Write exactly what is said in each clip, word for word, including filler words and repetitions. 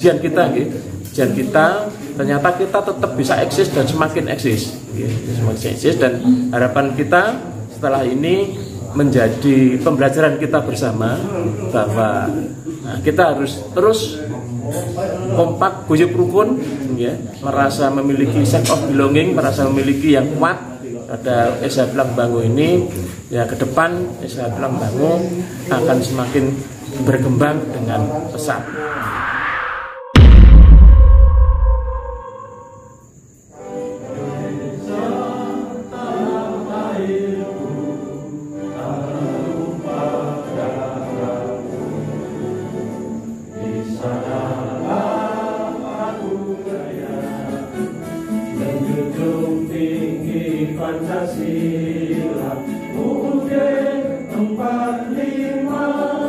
ujian kita, gitu. Ujian kita ternyata kita tetap bisa eksis dan semakin eksis, gitu. Semakin eksis, dan harapan kita setelah ini menjadi pembelajaran kita bersama bahwa nah, kita harus terus kompak, guyup rukun, ya, merasa memiliki sense of belonging, merasa memiliki yang kuat pada S H Pilang Bangu ini. Ya, ke depan S H Pilang Bangu akan semakin berkembang dengan pesat. Pancasila U U D empat lima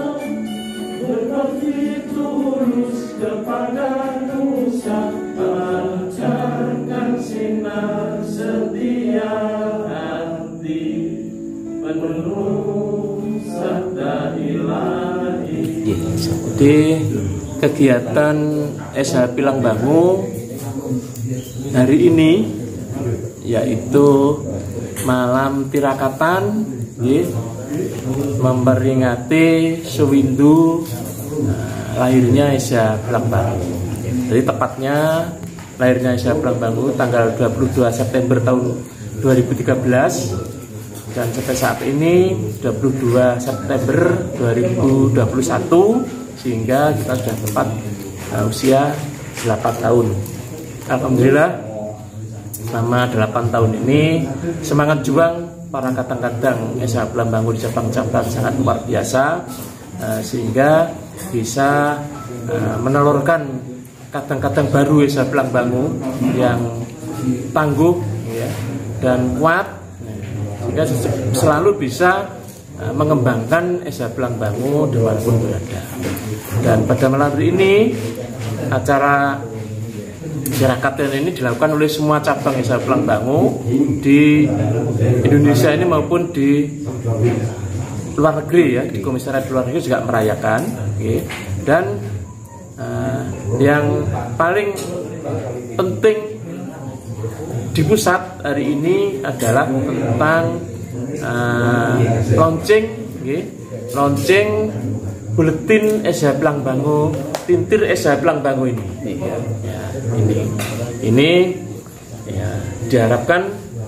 berbakti tulus kepada Nusa, pancarkan sinar setia hati penuh sabda ilahi. Di kegiatan S H Pilang Bangu hari ini yaitu malam tirakatan, ya, memperingati sewindu nah, lahirnya S H Pilang Bangu. Jadi tepatnya lahirnya S H Pilang Bangu tanggal dua puluh dua September tahun dua ribu tiga belas, dan sampai saat ini dua puluh dua September dua ribu dua puluh satu, sehingga kita sudah tepat uh, usia delapan tahun. Alhamdulillah, selama delapan tahun ini semangat juang para kadang-kadang S H Pilang Bangu di cabang-cabang sangat luar biasa, uh, sehingga bisa uh, menelurkan kadang-kadang baru S H Pilang Bangu yang tangguh, ya, dan kuat, sehingga selalu bisa uh, mengembangkan S H Pilang Bangu dimanapun berada. Dan pada malam hari ini acara tirakatan ini dilakukan oleh semua cabang S H Pilang Bangu di Indonesia ini maupun di luar negeri, ya, di komisariat luar negeri juga merayakan, okay. Dan uh, yang paling penting di pusat hari ini adalah tentang uh, launching, okay. launching buletin S H Pilang Bangu, tintir S H Pilang Bangu ini. Ya, ya, ini, ini ya, diharapkan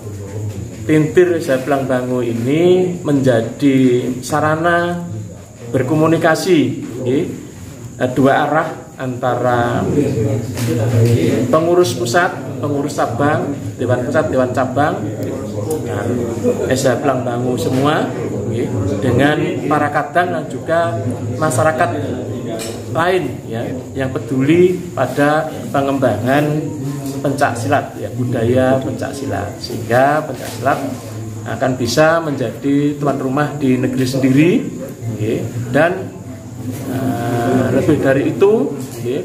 tintir S H Pilang Bangu ini menjadi sarana berkomunikasi, ya, dua arah antara pengurus pusat, pengurus cabang, dewan pusat, dewan cabang, dan S H Pilang Bangu semua, ya, dengan para kadang dan juga masyarakat lain, ya, yang peduli pada pengembangan pencak silat, ya, budaya pencak silat, sehingga pencak silat akan bisa menjadi tuan rumah di negeri sendiri, ya, dan uh, lebih dari itu, ya,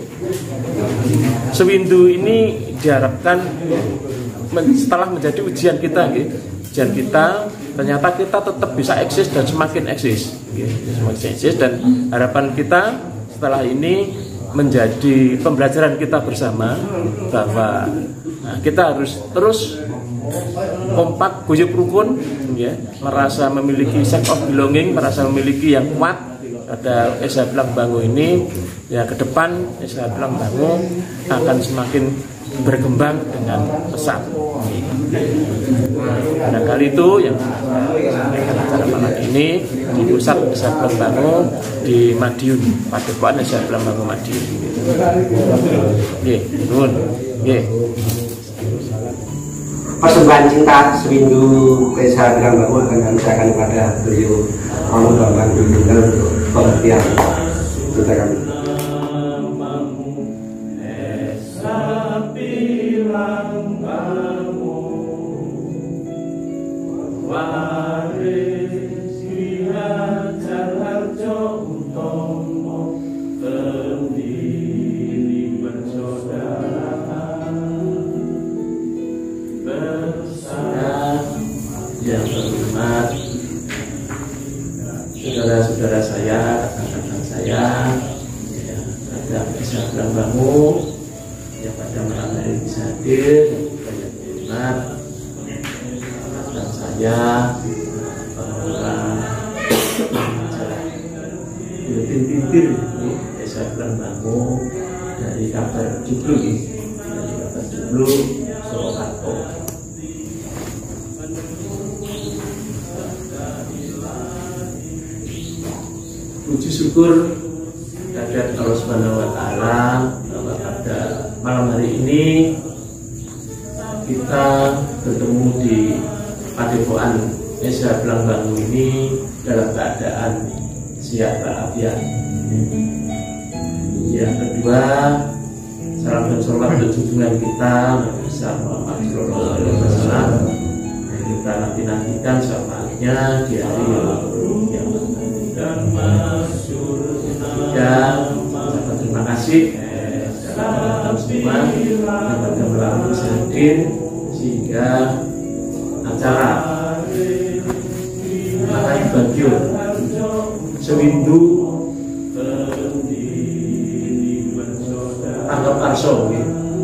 sewindu ini diharapkan setelah menjadi ujian kita, ya, ujian kita ternyata kita tetap bisa eksis dan semakin eksis, ya, semakin eksis, dan harapan kita setelah ini menjadi pembelajaran kita bersama bahwa nah, kita harus terus kompak, guyup rukun, ya, merasa memiliki sense of belonging, merasa memiliki yang kuat pada S H Pilang Bangu ini. Ya, ke depan S H Pilang Bangu akan semakin berkembang dengan pesat. Barangkali itu yang sampaikan acara malam ini di pusat S H Pilang Bangu di Madiun, Padepokan S H Pilang Bangu Madiun. Oke, nuwun. Oke. Persembahan cinta sewindu S H Pilang Bangu akan kami serahkan kepada beliau Romo Bambang Dundungan untuk pengertian kita kami. Yang terhormat saudara-saudara saya, rekan-rekan saya, ya, S H Pilang Bangu tamu yang pada malam hari bisa hadir dan juga yang hormat dan saya bahwa pintir-pintir desa Blangbangu dari kabar Jublu dari kabar Jublu Surakarta. Puji syukur kehadirat Allah Subhanahu wa Ta'ala bahwa pada malam hari ini kita bertemu di Padepokan Desa Blangbangu ini dalam keadaan sehat walafiat. Yang kedua, salam dan sholawat untuk junjungan kita Nabi Muhammad Shallallahu Alaihi Wasallam yang kita nanti-nantikan syafaatnya di hari yang dan ucapkan terima kasih kepada semua yang pada melalui hadir sehingga acara Makai Bagio Sewindu Tanggap Arso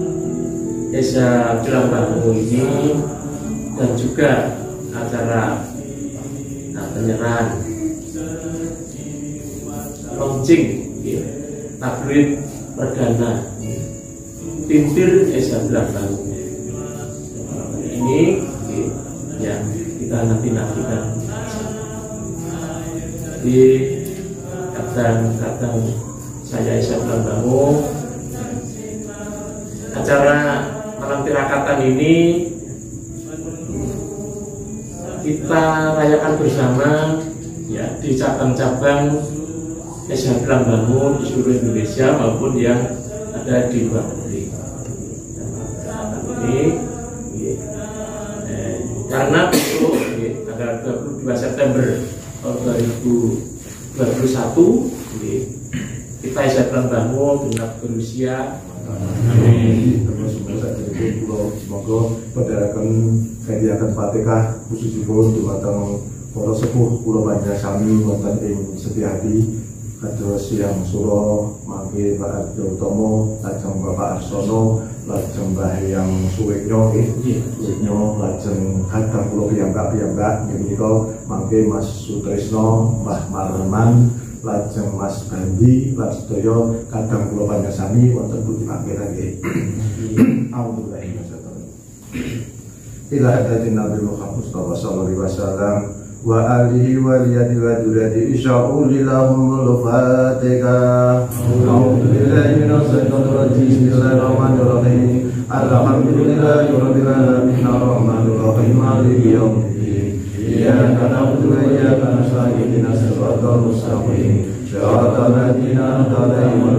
Desa Blangbangu ini dan juga acara nah, penyerahan launching ya, tabloid perdana Pintir Desa Blangbangu ini ya, kita nanti-nantikan. Jadi kadang-kadang saya Desa Blangbangu acara malam tirakatan ini kita rayakan bersama ya di cabang-cabang Desa Blangbangu di seluruh Indonesia maupun yang ada di luar negeri. Ini eh, karena besok eh, tanggal dua puluh dua September tahun dua ribu dua puluh satu eh, kita Desa Blangbangu genap berusia. Amin. Terus semoga pedalakan kegiatan Fatihah khususipun dumateng para sepuh kula panjenengan wonten ing Setiati kados yang sura mangke Pak Arjo Utomo lajeng Bapak Arsono lajeng Mbah yang Suweknyo nggih Suweknyo lajeng kadang kula piyambak-piyambak menika mangke Mas Sutrisno Mbah Marman lajeng Mas Bandi lan sedaya kadang kula panjenengan wonten pundi panggilan nggih. Alhamdulillah ila hadatin Nabi Muhammad sallallahu alaihi wasallam wa alihi wa liyadi wa durati isya'ulillahumul fatihah. A'udzubillahi minasyaitonir rajim. Bismillahirrahmanirrahim. Alhamdulillahi rabbil alamin arrahmanir rahim maliki yaumiddin. Iyyaka na'budu wa iyyaka nasta'in ihdinas siratal mustaqim. Shiratal ladzina an'amta 'alaihim